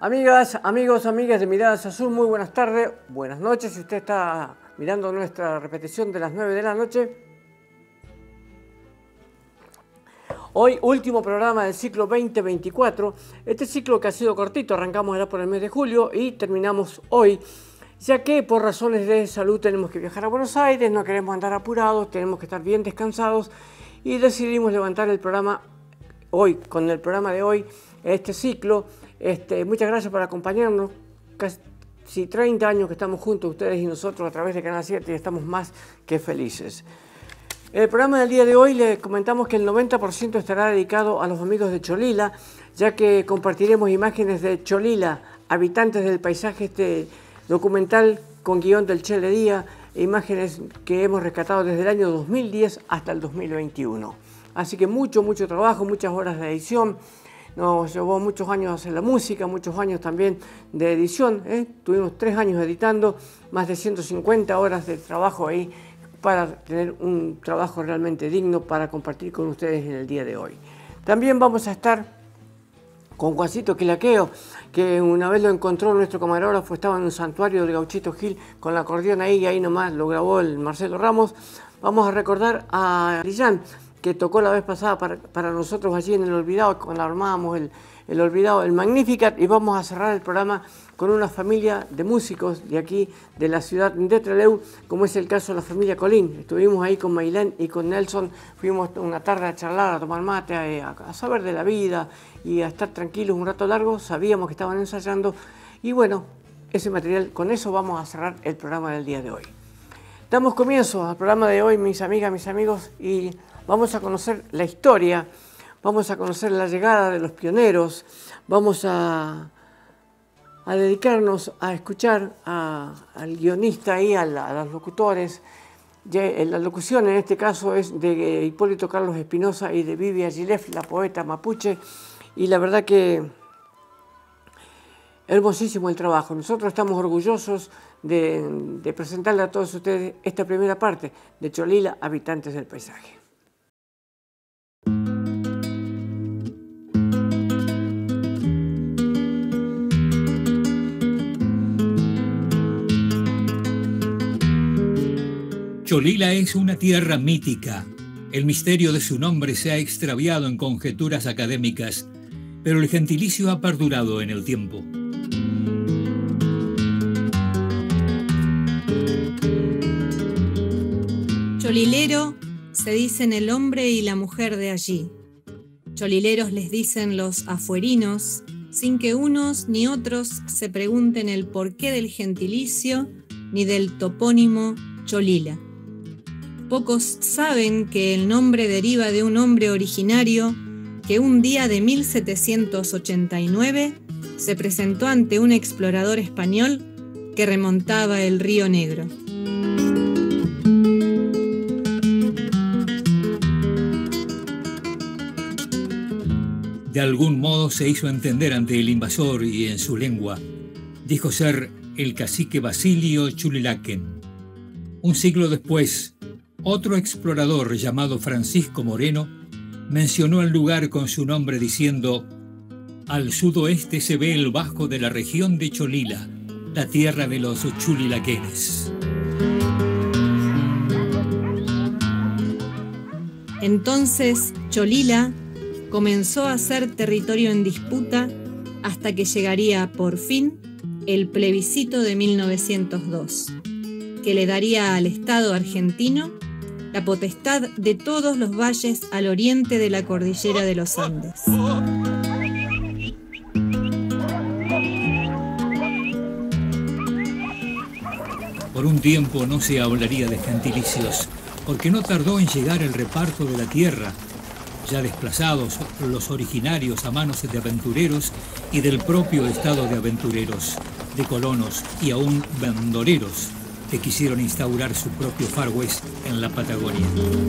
Amigas, amigos, amigas de Miradas Azul, muy buenas tardes, buenas noches. Si usted está mirando nuestra repetición de las 9 de la noche. Hoy, último programa del ciclo 2024. Este ciclo que ha sido cortito, arrancamos ya por el mes de julio y terminamos hoy, ya que por razones de salud tenemos que viajar a Buenos Aires, no queremos andar apurados, tenemos que estar bien descansados y decidimos levantar el programa hoy, con el programa de hoy, este ciclo. Muchas gracias por acompañarnos. Casi 30 años que estamos juntos, ustedes y nosotros, a través de Canal 7, y estamos más que felices. En el programa del día de hoy les comentamos que el 90% estará dedicado a los amigos de Cholila, ya que compartiremos imágenes de Cholila, habitantes del paisaje, este documental con guión del Che Ledía, imágenes que hemos rescatado desde el año 2010 hasta el 2021. Así que mucho trabajo, muchas horas de edición. Nos llevó muchos años hacer la música, muchos años también de edición. Tuvimos 3 años editando, más de 150 horas de trabajo ahí para tener un trabajo realmente digno para compartir con ustedes en el día de hoy. También vamos a estar con Juancito Quilaqueo, que una vez lo encontró nuestro camarógrafo, estaba en un santuario de Gauchito Gil con el acordeón ahí, y ahí nomás lo grabó el Marcelo Ramos. Vamos a recordar a Lillán, que tocó la vez pasada para nosotros allí en El Olvidado, cuando armábamos el Olvidado, el Magnificat, y vamos a cerrar el programa con una familia de músicos de aquí, de la ciudad de Trelew, como es el caso de la familia Colín. Estuvimos ahí con Mailén y con Nelson, fuimos una tarde a charlar, a tomar mate, a saber de la vida y a estar tranquilos un rato largo. Sabíamos que estaban ensayando y bueno, ese material, con eso vamos a cerrar el programa del día de hoy. Damos comienzo al programa de hoy, mis amigas, mis amigos, y vamos a conocer la historia, vamos a conocer la llegada de los pioneros, vamos a dedicarnos a escuchar al guionista y a los locutores. La locución en este caso es de Hipólito Carlos Espinosa y de Vivi Agilef, la poeta mapuche, y la verdad que hermosísimo el trabajo. Nosotros estamos orgullosos de presentarle a todos ustedes esta primera parte de Cholila, habitantes del paisaje. Cholila es una tierra mítica. El misterio de su nombre se ha extraviado en conjeturas académicas, pero el gentilicio ha perdurado en el tiempo. Cholilero se dicen el hombre y la mujer de allí. Cholileros les dicen los afuerinos, sin que unos ni otros se pregunten el porqué del gentilicio ni del topónimo Cholila. Pocos saben que el nombre deriva de un hombre originario que un día de 1789 se presentó ante un explorador español que remontaba el Río Negro. De algún modo se hizo entender ante el invasor y en su lengua. Dijo ser el cacique Basilio Chulilaken. Un siglo después, otro explorador llamado Francisco Moreno mencionó el lugar con su nombre diciendo: al sudoeste se ve el bajo de la región de Cholila, la tierra de los chulilaquenes. Entonces Cholila comenzó a ser territorio en disputa hasta que llegaría por fin el plebiscito de 1902, que le daría al Estado argentino la potestad de todos los valles al oriente de la cordillera de los Andes. Por un tiempo no se hablaría de gentilicios, porque no tardó en llegar el reparto de la tierra, ya desplazados los originarios a manos de aventureros y del propio estado de aventureros, de colonos y aún bandoleros que quisieron instaurar su propio Far West en la Patagonia.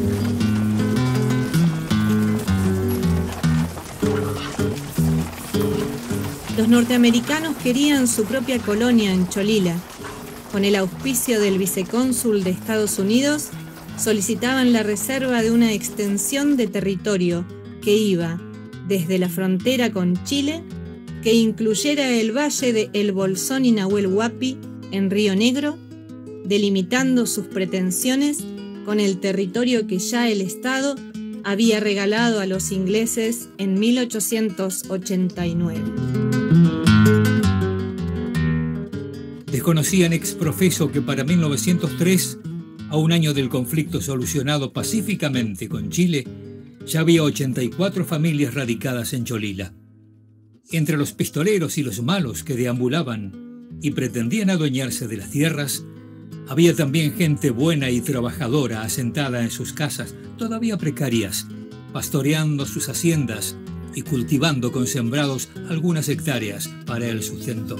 Los norteamericanos querían su propia colonia en Cholila. Con el auspicio del vicecónsul de Estados Unidos, solicitaban la reserva de una extensión de territorio que iba desde la frontera con Chile que incluyera el valle de El Bolsón y Nahuel Huapi en Río Negro, delimitando sus pretensiones con el territorio que ya el Estado había regalado a los ingleses en 1889. Desconocían ex profeso que para 1903, a un año del conflicto solucionado pacíficamente con Chile, ya había 84 familias radicadas en Cholila. Entre los pistoleros y los malos que deambulaban y pretendían adueñarse de las tierras, había también gente buena y trabajadora asentada en sus casas, todavía precarias, pastoreando sus haciendas y cultivando con sembrados algunas hectáreas para el sustento.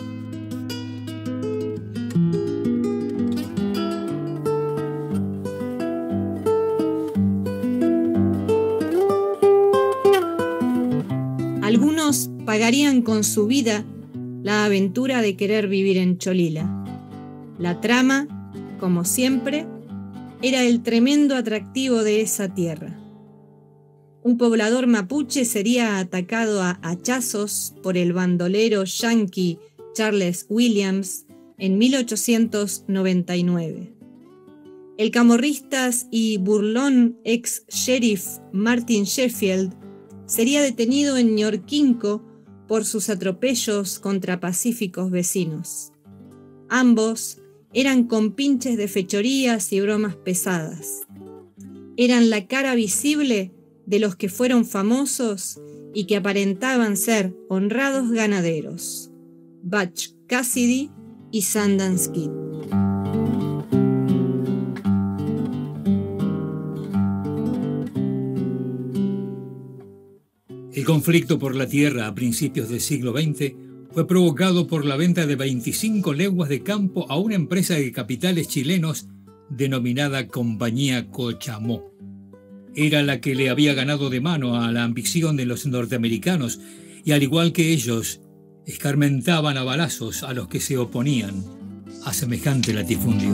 Algunos pagarían con su vida la aventura de querer vivir en Cholila. La trama, como siempre, era el tremendo atractivo de esa tierra. Un poblador mapuche sería atacado a hachazos por el bandolero yanqui Charles Williams en 1899. El camorristas y burlón ex-sheriff Martin Sheffield sería detenido en Ñorquinco por sus atropellos contra pacíficos vecinos. Ambos eran compinches de fechorías y bromas pesadas. Eran la cara visible de los que fueron famosos y que aparentaban ser honrados ganaderos: Butch Cassidy y Sundance Kid. El conflicto por la tierra a principios del siglo XX fue provocado por la venta de 25 leguas de campo a una empresa de capitales chilenos denominada Compañía Cochamó. Era la que le había ganado de mano a la ambición de los norteamericanos y, al igual que ellos, escarmentaban a balazos a los que se oponían a semejante latifundio.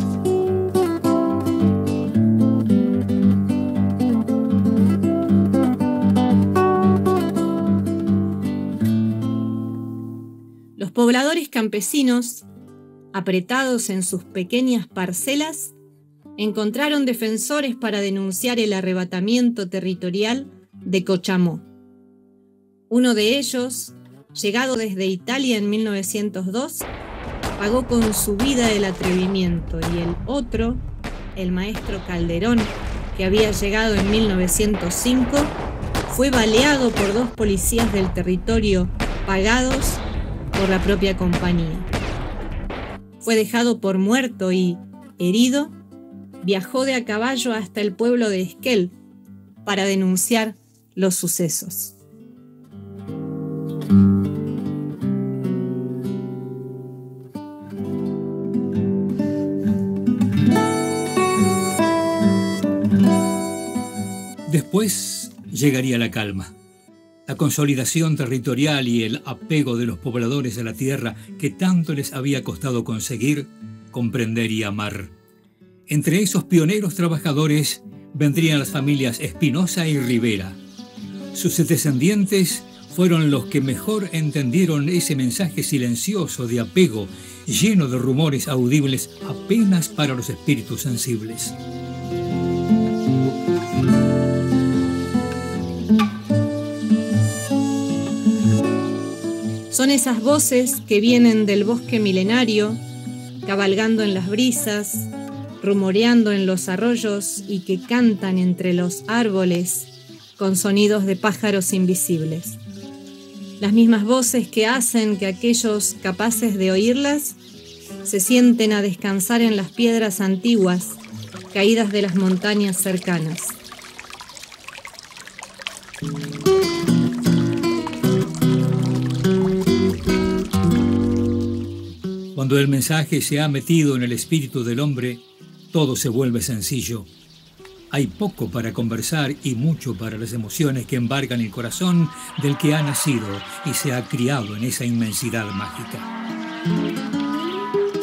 Los pobladores campesinos, apretados en sus pequeñas parcelas, encontraron defensores para denunciar el arrebatamiento territorial de Cochamó. Uno de ellos, llegado desde Italia en 1902, pagó con su vida el atrevimiento, y el otro, el maestro Calderón, que había llegado en 1905, fue baleado por 2 policías del territorio pagados por la propia compañía. Fue dejado por muerto y, herido, viajó de a caballo hasta el pueblo de Esquel para denunciar los sucesos. Después llegaría la calma, la consolidación territorial y el apego de los pobladores a la tierra que tanto les había costado conseguir, comprender y amar. Entre esos pioneros trabajadores vendrían las familias Espinosa y Rivera. Sus descendientes fueron los que mejor entendieron ese mensaje silencioso de apego, lleno de rumores audibles apenas para los espíritus sensibles. Son esas voces que vienen del bosque milenario, cabalgando en las brisas, rumoreando en los arroyos y que cantan entre los árboles con sonidos de pájaros invisibles. Las mismas voces que hacen que aquellos capaces de oírlas se sienten a descansar en las piedras antiguas caídas de las montañas cercanas. Cuando el mensaje se ha metido en el espíritu del hombre, todo se vuelve sencillo. Hay poco para conversar y mucho para las emociones que embargan el corazón del que ha nacido y se ha criado en esa inmensidad mágica.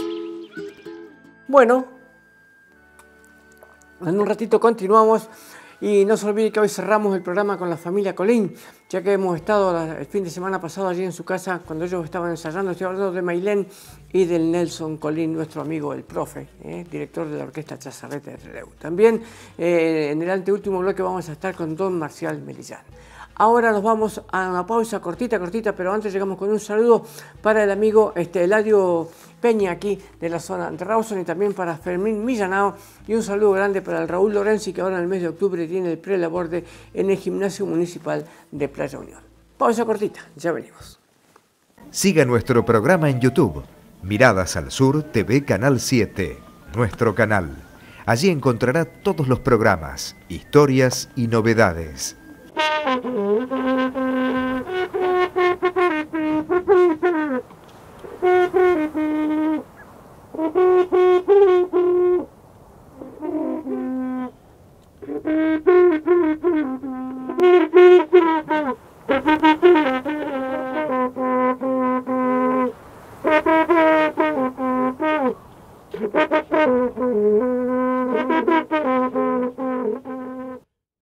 Bueno, en un ratito continuamos Y no se olvide que hoy cerramos el programa con la familia Colín, ya que hemos estado el fin de semana pasado allí en su casa cuando ellos estaban ensayando. Estoy hablando de Mailén y del Nelson Colín, nuestro amigo el profe, director de la Orquesta Chazarreta de Trelew. También en el anteúltimo bloque vamos a estar con Don Marcial Melillán. Ahora nos vamos a una pausa cortita, pero antes llegamos con un saludo para el amigo Eladio Peña aquí de la zona de Rawson y también para Fermín Millanao y un saludo grande para el Raúl Lorenzi que ahora en el mes de octubre tiene el prelaborde en el Gimnasio Municipal de Playa Unión. Pausa cortita, ya venimos. Siga nuestro programa en YouTube, Miradas al Sur TV Canal 7, nuestro canal. Allí encontrará todos los programas, historias y novedades.